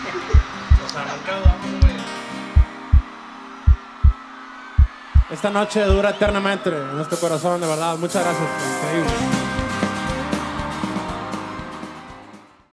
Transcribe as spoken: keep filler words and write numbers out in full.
O sea, nunca dudamos, güey. Esta noche dura eternamente en nuestro corazón, de verdad. Muchas gracias. Increíble.